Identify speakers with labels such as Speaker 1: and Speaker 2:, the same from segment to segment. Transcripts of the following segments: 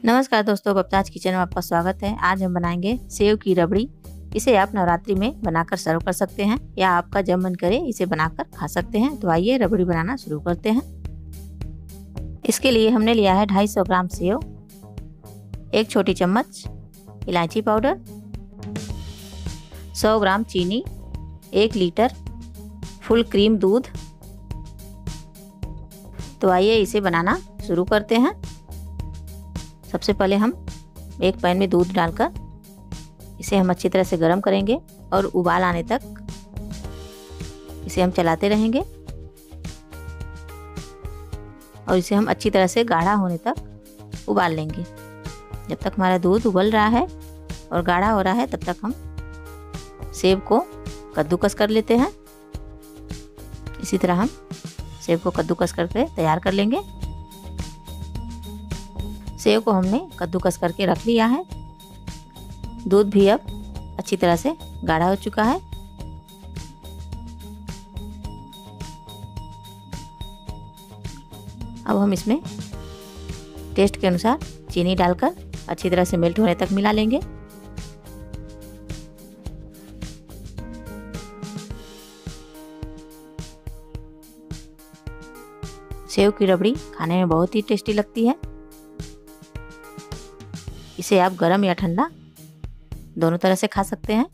Speaker 1: नमस्कार दोस्तों, बबताज किचन में आपका स्वागत है। आज हम बनाएंगे सेव की रबड़ी। इसे आप नवरात्रि में बनाकर सर्व कर सकते हैं या आपका जब मन करे इसे बनाकर खा सकते हैं। तो आइए रबड़ी बनाना शुरू करते हैं। इसके लिए हमने लिया है 250 ग्राम सेव, 1 छोटी चम्मच इलायची पाउडर, 100 ग्राम चीनी, 1 लीटर फुल क्रीम दूध। तो आइए इसे बनाना शुरू करते हैं। सबसे पहले हम एक पैन में दूध डालकर इसे हम अच्छी तरह से गर्म करेंगे और उबाल आने तक इसे हम चलाते रहेंगे और इसे हम अच्छी तरह से गाढ़ा होने तक उबाल लेंगे। जब तक हमारा दूध उबल रहा है और गाढ़ा हो रहा है तब तक हम सेव को कद्दूकस कर लेते हैं। इसी तरह हम सेव को कद्दूकस करके तैयार कर लेंगे। सेव को हमने कद्दूकस करके रख लिया है। दूध भी अब अच्छी तरह से गाढ़ा हो चुका है। अब हम इसमें टेस्ट के अनुसार चीनी डालकर अच्छी तरह से मेल्ट होने तक मिला लेंगे। सेव की रबड़ी खाने में बहुत ही टेस्टी लगती है। इसे आप गरम या ठंडा दोनों तरह से खा सकते हैं।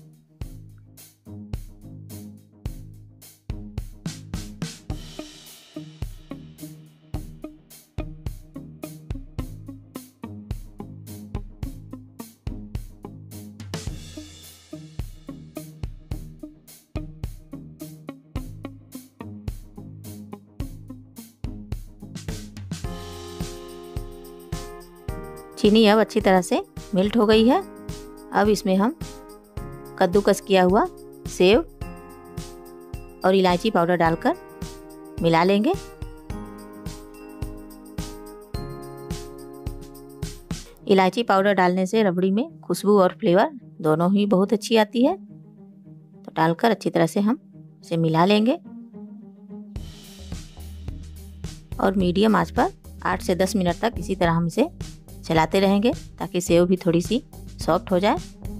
Speaker 1: चीनी अब अच्छी तरह से मेल्ट हो गई है। अब इसमें हम कद्दूकस किया हुआ सेव और इलायची पाउडर डालकर मिला लेंगे। इलायची पाउडर डालने से रबड़ी में खुशबू और फ्लेवर दोनों ही बहुत अच्छी आती है। तो डालकर अच्छी तरह से हम इसे मिला लेंगे और मीडियम आंच पर 8 से 10 मिनट तक इसी तरह हम इसे चलाते रहेंगे ताकि सेव भी थोड़ी सी सॉफ्ट हो जाए।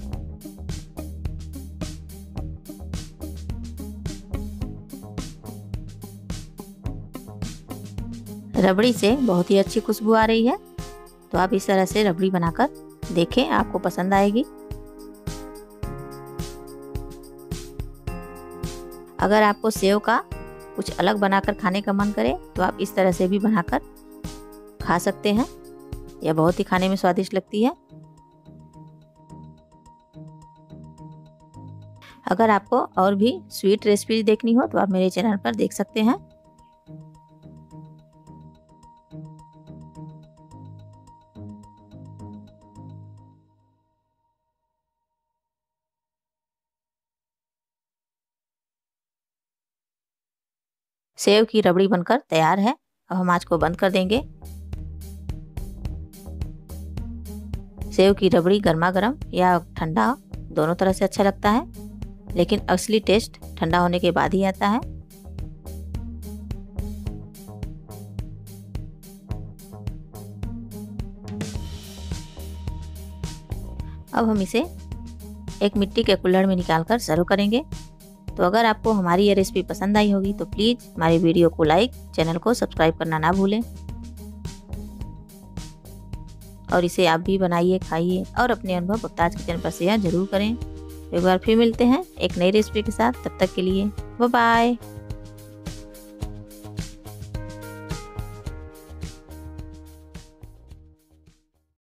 Speaker 1: रबड़ी से बहुत ही अच्छी खुशबू आ रही है। तो आप इस तरह से रबड़ी बनाकर देखें, आपको पसंद आएगी। अगर आपको सेव का कुछ अलग बनाकर खाने का मन करे तो आप इस तरह से भी बनाकर खा सकते हैं। यह बहुत ही खाने में स्वादिष्ट लगती है। अगर आपको और भी स्वीट रेसिपी देखनी हो तो आप मेरे चैनल पर देख सकते हैं। सेव की रबड़ी बनकर तैयार है। अब हम आंच को बंद कर देंगे। सेव की रबड़ी गर्मा गर्म या ठंडा दोनों तरह से अच्छा लगता है, लेकिन असली टेस्ट ठंडा होने के बाद ही आता है। अब हम इसे एक मिट्टी के कुल्हड़ में निकालकर सर्व करेंगे। तो अगर आपको हमारी ये रेसिपी पसंद आई होगी तो प्लीज़ हमारी वीडियो को लाइक, चैनल को सब्सक्राइब करना ना भूलें और इसे आप भी बनाइए, खाइए और अपने अनुभव बबताज किचन पर शेयर जरूर करें। एक बार फिर मिलते हैं एक नई रेसिपी के साथ। तब तक के लिए बाय बाय।